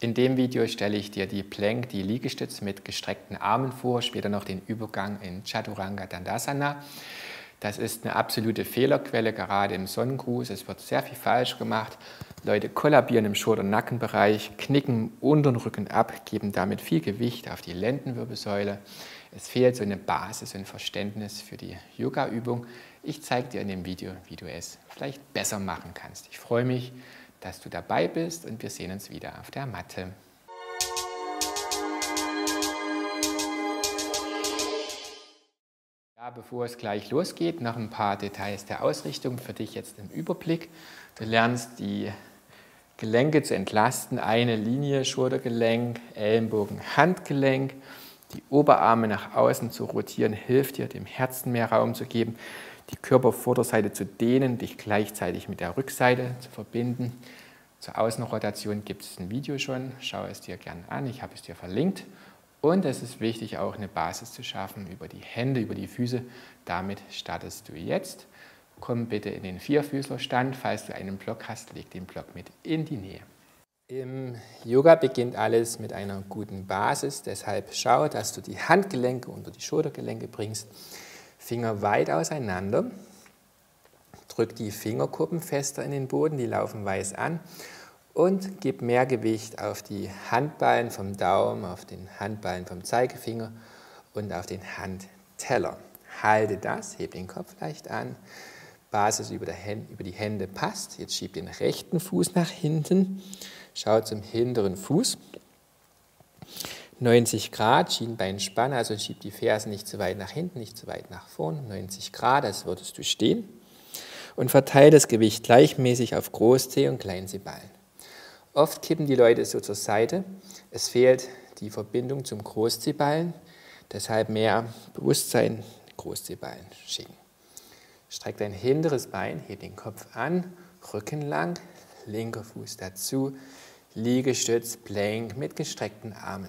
In dem Video stelle ich dir die Plank, die Liegestütze mit gestreckten Armen vor, später noch den Übergang in Chaturanga Dandasana. Das ist eine absolute Fehlerquelle, gerade im Sonnengruß. Es wird sehr viel falsch gemacht. Leute kollabieren im Schulter-Nackenbereich, knicken unteren Rücken ab, geben damit viel Gewicht auf die Lendenwirbelsäule. Es fehlt so eine Basis und Verständnis für die Yoga-Übung. Ich zeige dir in dem Video, wie du es vielleicht besser machen kannst. Ich freue mich, dass du dabei bist und wir sehen uns wieder auf der Matte. Ja, bevor es gleich losgeht, noch ein paar Details der Ausrichtung für dich jetzt im Überblick. Du lernst die Gelenke zu entlasten, eine Linie, Schultergelenk, Ellenbogen, Handgelenk. Die Oberarme nach außen zu rotieren hilft dir, dem Herzen mehr Raum zu geben, die Körpervorderseite zu dehnen, dich gleichzeitig mit der Rückseite zu verbinden. Zur Außenrotation gibt es ein Video schon, schau es dir gerne an, ich habe es dir verlinkt. Und es ist wichtig, auch eine Basis zu schaffen über die Hände, über die Füße. Damit startest du jetzt. Komm bitte in den Vierfüßlerstand. Falls du einen Block hast, leg den Block mit in die Nähe. Im Yoga beginnt alles mit einer guten Basis. Deshalb schau, dass du die Handgelenke unter die Schultergelenke bringst. Finger weit auseinander. Drück die Fingerkuppen fester in den Boden, die laufen weiß an. Und gib mehr Gewicht auf die Handballen vom Daumen, auf den Handballen vom Zeigefinger und auf den Handteller. Halte das, heb den Kopf leicht an. Basis über die Hände passt. Jetzt schieb den rechten Fuß nach hinten. Schau zum hinteren Fuß. 90 Grad, Schienbeinspanne, also schieb die Fersen nicht zu weit nach hinten, nicht zu weit nach vorn. 90 Grad, als würdest du stehen. Und verteile das Gewicht gleichmäßig auf Großzeh und Kleinzehballen. Oft kippen die Leute so zur Seite. Es fehlt die Verbindung zum Großzehballen. Deshalb mehr Bewusstsein, Großzehballen schicken. Streck dein hinteres Bein, heb den Kopf an, Rücken lang, linker Fuß dazu, Liegestütz, Plank mit gestreckten Armen.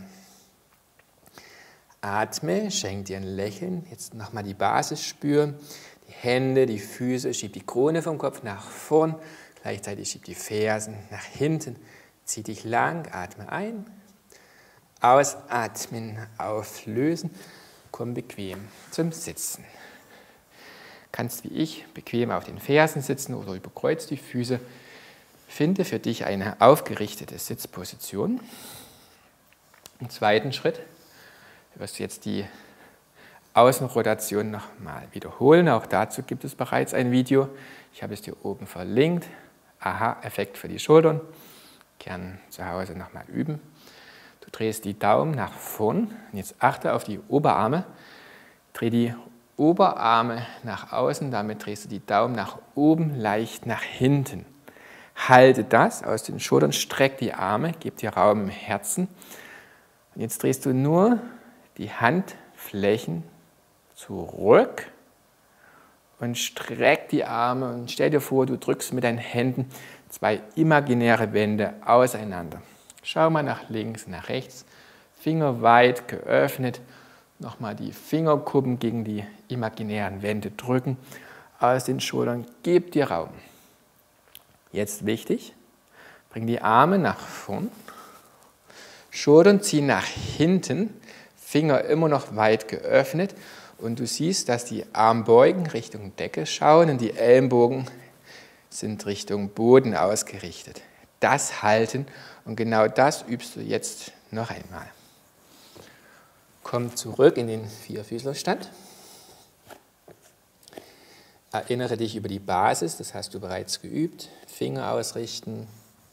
Atme, schenk dir ein Lächeln. Jetzt nochmal die Basis spüren. Die Hände, die Füße, schieb die Krone vom Kopf nach vorn. Gleichzeitig schieb die Fersen nach hinten. Zieh dich lang, atme ein. Ausatmen, auflösen. Komm bequem zum Sitzen. Kannst wie ich bequem auf den Fersen sitzen oder überkreuz die Füße. Finde für dich eine aufgerichtete Sitzposition. Im zweiten Schritt wirst du jetzt die Außenrotation nochmal wiederholen. Auch dazu gibt es bereits ein Video. Ich habe es dir oben verlinkt. Aha-Effekt für die Schultern. Gern zu Hause nochmal üben. Du drehst die Daumen nach vorn. Und jetzt achte auf die Oberarme. Dreh die Oberarme nach außen. Damit drehst du die Daumen nach oben, leicht nach hinten. Halte das aus den Schultern, streck die Arme, gib dir Raum im Herzen. Und jetzt drehst du nur die Handflächen zurück und streck die Arme und stell dir vor, du drückst mit deinen Händen zwei imaginäre Wände auseinander. Schau mal nach links, nach rechts, Finger weit geöffnet, nochmal die Fingerkuppen gegen die imaginären Wände drücken, aus den Schultern, gib dir Raum. Jetzt wichtig, bring die Arme nach vorn, Schultern ziehen nach hinten, Finger immer noch weit geöffnet und du siehst, dass die Armbeugen Richtung Decke schauen und die Ellenbogen sind Richtung Boden ausgerichtet. Das halten und genau das übst du jetzt noch einmal. Komm zurück in den Vierfüßlerstand. Erinnere dich über die Basis, das hast du bereits geübt. Finger ausrichten.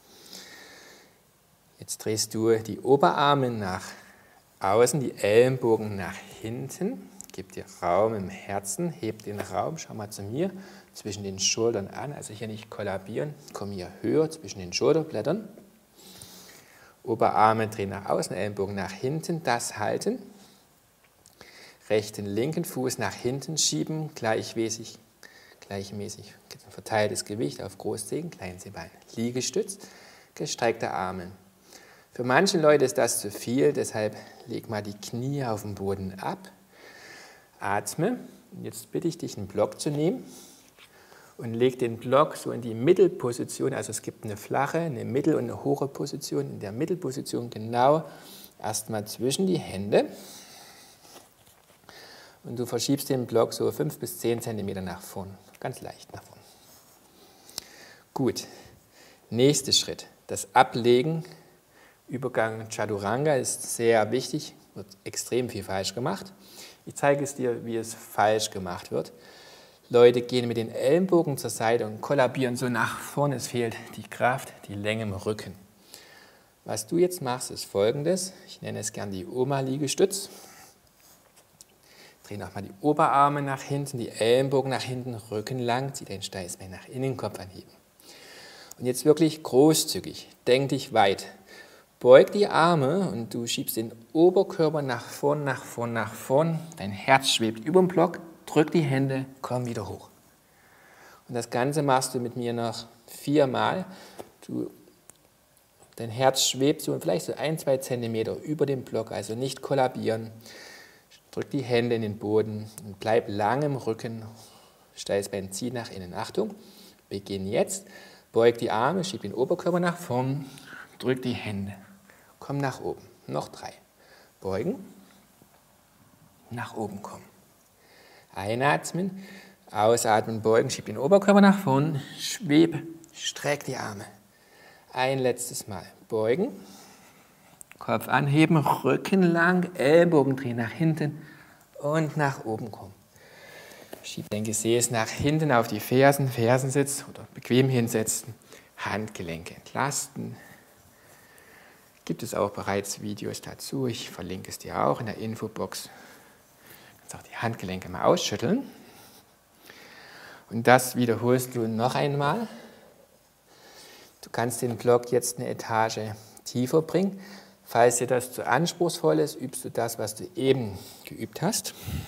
Jetzt drehst du die Oberarme nach außen, die Ellenbogen nach hinten. Gib dir Raum im Herzen, heb den Raum, schau mal zu mir, zwischen den Schultern an, also hier nicht kollabieren. Komm hier höher zwischen den Schulterblättern. Oberarme drehen nach außen, Ellenbogen nach hinten, das halten. Rechten, linken Fuß nach hinten schieben, gleichmäßig verteiltes Gewicht auf Großzehen, Kleinzehbein. Liegestütz, gestreckte Arme. Für manche Leute ist das zu viel, deshalb leg mal die Knie auf den Boden ab. Atme. Jetzt bitte ich dich, einen Block zu nehmen und leg den Block so in die Mittelposition. Also es gibt eine flache, eine mittel- und eine hohe Position. In der Mittelposition genau erstmal zwischen die Hände. Und du verschiebst den Block so 5 bis 10 cm nach vorn, ganz leicht nach vorn. Gut, nächster Schritt, das Ablegen, Übergang Chaturanga ist sehr wichtig, wird extrem viel falsch gemacht. Ich zeige es dir, wie es falsch gemacht wird. Leute gehen mit den Ellenbogen zur Seite und kollabieren so nach vorne, es fehlt die Kraft, die Länge im Rücken. Was du jetzt machst, ist Folgendes, ich nenne es gern die Oma-Liegestütz. Dreh nochmal die Oberarme nach hinten, die Ellenbogen nach hinten, Rücken lang, zieh dein Steißbein nach innen, Kopf anheben. Und jetzt wirklich großzügig, denk dich weit. Beug die Arme und du schiebst den Oberkörper nach vorn, nach vorn, nach vorn. Dein Herz schwebt über dem Block, drück die Hände, komm wieder hoch. Und das Ganze machst du mit mir noch 4 Mal. Dein Herz schwebt so vielleicht so 1-2 Zentimeter über dem Block, also nicht kollabieren. Drück die Hände in den Boden und bleib lang im Rücken. Steißbein zieht nach innen. Achtung, beginn jetzt. Beug die Arme, schieb den Oberkörper nach vorn, drück die Hände. Komm nach oben. Noch 3. Beugen, nach oben kommen. Einatmen, ausatmen, beugen, schieb den Oberkörper nach vorn, schweb, streck die Arme. Ein letztes Mal. Beugen. Kopf anheben, Rücken lang, Ellbogen drehen nach hinten und nach oben kommen. Schieb dein Gesäß nach hinten auf die Fersen, Fersensitz oder bequem hinsetzen, Handgelenke entlasten. Gibt es auch bereits Videos dazu, ich verlinke es dir auch in der Infobox. Du kannst auch die Handgelenke mal ausschütteln. Und das wiederholst du noch einmal. Du kannst den Block jetzt eine Etage tiefer bringen. Falls dir das zu anspruchsvoll ist, übst du das, was du eben geübt hast.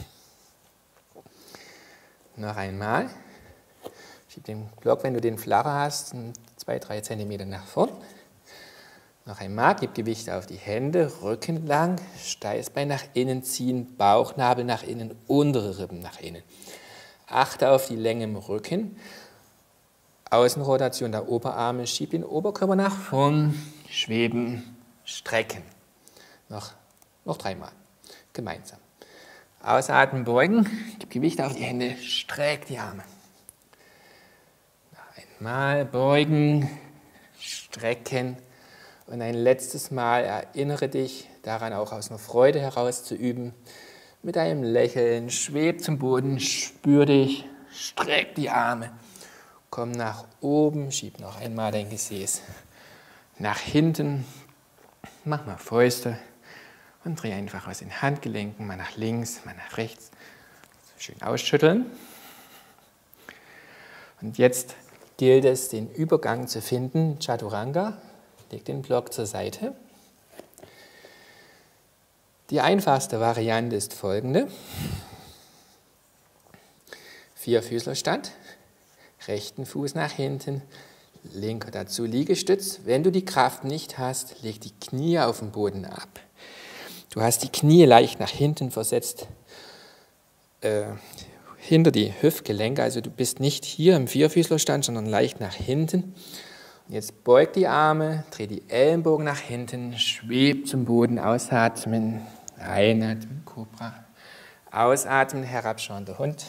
Noch einmal. Schieb den Block, wenn du den flacher hast, 2-3 cm nach vorn. Noch einmal, gib Gewicht auf die Hände, Rücken lang, Steißbein nach innen ziehen, Bauchnabel nach innen, untere Rippen nach innen. Achte auf die Länge im Rücken. Außenrotation der Oberarme, schieb den Oberkörper nach vorn, schweben, strecken. Noch 3 Mal. Gemeinsam. Ausatmen, beugen, gib Gewicht auf die Hände, streck die Arme. Noch einmal beugen, strecken und ein letztes Mal erinnere dich daran, auch aus einer Freude heraus zu üben. Mit einem Lächeln, schweb zum Boden, spür dich, streck die Arme. Komm nach oben, schieb noch einmal dein Gesäß nach hinten. Mach mal Fäuste und dreh einfach aus den Handgelenken, mal nach links, mal nach rechts. Schön ausschütteln. Und jetzt gilt es, den Übergang zu finden. Chaturanga, leg den Block zur Seite. Die einfachste Variante ist folgende. Vierfüßlerstand, rechten Fuß nach hinten, linker dazu Liegestütz. Wenn du die Kraft nicht hast, leg die Knie auf den Boden ab. Du hast die Knie leicht nach hinten versetzt, hinter die Hüftgelenke, also du bist nicht hier im Vierfüßlerstand, sondern leicht nach hinten. Und jetzt beug die Arme, dreh die Ellenbogen nach hinten, schweb zum Boden, ausatmen, einatmen, Kobra, ausatmen, herabschauender Hund.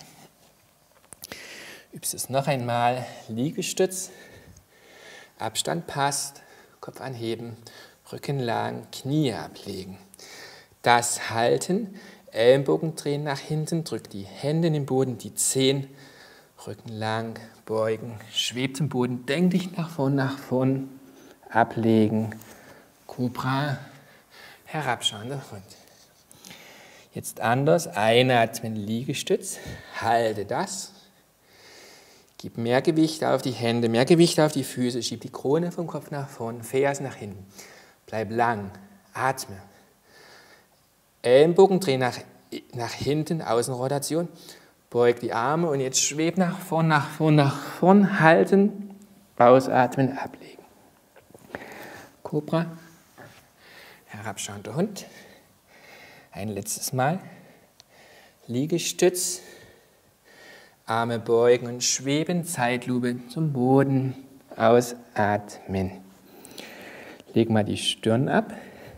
Übst es noch einmal, Liegestütz, Abstand passt, Kopf anheben, Rücken lang, Knie ablegen. Das halten, Ellenbogen drehen nach hinten, drück die Hände in den Boden, die Zehen, Rücken lang, beugen, schwebt zum Boden, denk dich nach vorn, ablegen, Kobra, herabschauender Hund. Jetzt anders, einatmen, Liegestütz, halte das. Gib mehr Gewicht auf die Hände, mehr Gewicht auf die Füße, schieb die Krone vom Kopf nach vorn, Fersen nach hinten. Bleib lang, atme. Ellenbogen dreh nach hinten, Außenrotation. Beug die Arme und jetzt schweb nach vorn, halten, ausatmen, ablegen. Kobra, herabschauender Hund. Ein letztes Mal. Liegestütz. Arme beugen und schweben, Zeitlupe zum Boden, ausatmen. Leg mal die Stirn ab,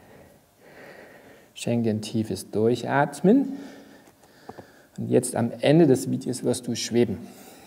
schenk dir ein tiefes Durchatmen und jetzt am Ende des Videos wirst du schweben.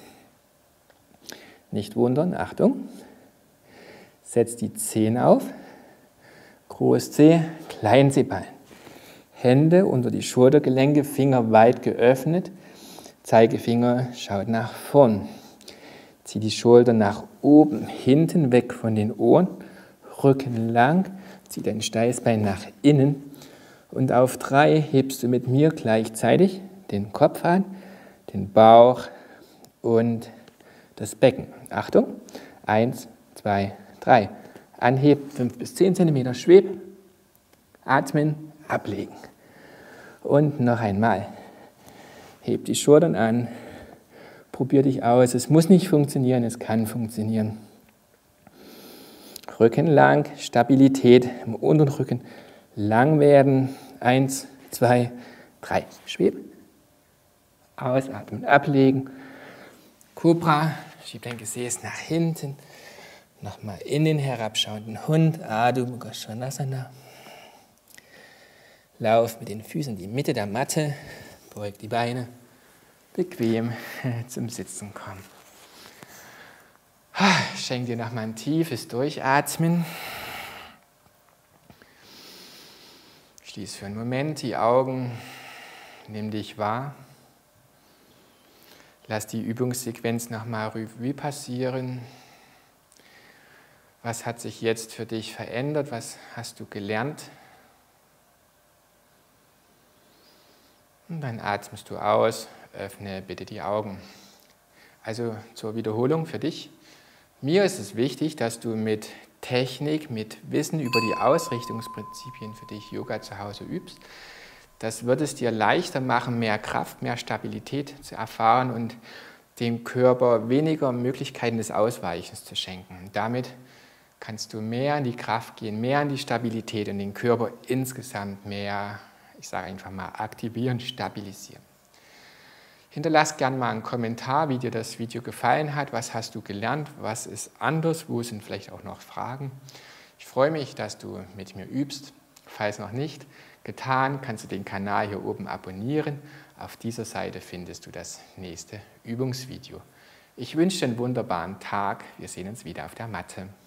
Nicht wundern, Achtung, setz die Zehen auf, Großzeh, Kleinzehballen, Hände unter die Schultergelenke, Finger weit geöffnet, Zeigefinger schaut nach vorn. Zieh die Schultern nach oben, hinten weg von den Ohren, Rücken lang, zieh dein Steißbein nach innen und auf 3 hebst du mit mir gleichzeitig den Kopf an, den Bauch und das Becken. Achtung, 1, 2, 3. Anheben, 5 bis 10 cm, schweb, atmen, ablegen. Und noch einmal. Heb die Schultern an, probier dich aus. Es muss nicht funktionieren, es kann funktionieren. Rücken lang, Stabilität im unteren Rücken lang werden. 1, 2, 3. Schweb. Ausatmen, ablegen. Cobra, schieb dein Gesäß nach hinten. Nochmal in den herabschauenden Hund. Adho Mukha Svanasana. Lauf mit den Füßen in die Mitte der Matte. Beug die Beine. Bequem zum Sitzen kommen. Schenk dir nochmal ein tiefes Durchatmen. Schließ für einen Moment die Augen. Nimm dich wahr. Lass die Übungssequenz nochmal Revue passieren. Was hat sich jetzt für dich verändert? Was hast du gelernt? Und dann atmest du aus, öffne bitte die Augen. Also zur Wiederholung für dich. Mir ist es wichtig, dass du mit Technik, mit Wissen über die Ausrichtungsprinzipien für dich Yoga zu Hause übst. Das wird es dir leichter machen, mehr Kraft, mehr Stabilität zu erfahren und dem Körper weniger Möglichkeiten des Ausweichens zu schenken. Und damit kannst du mehr in die Kraft gehen, mehr in die Stabilität und den Körper insgesamt mehr, ich sage einfach mal, aktivieren, stabilisieren. Hinterlass gerne mal einen Kommentar, wie dir das Video gefallen hat, was hast du gelernt, was ist anders, wo sind vielleicht auch noch Fragen. Ich freue mich, dass du mit mir übst. Falls noch nicht getan, kannst du den Kanal hier oben abonnieren. Auf dieser Seite findest du das nächste Übungsvideo. Ich wünsche dir einen wunderbaren Tag. Wir sehen uns wieder auf der Matte.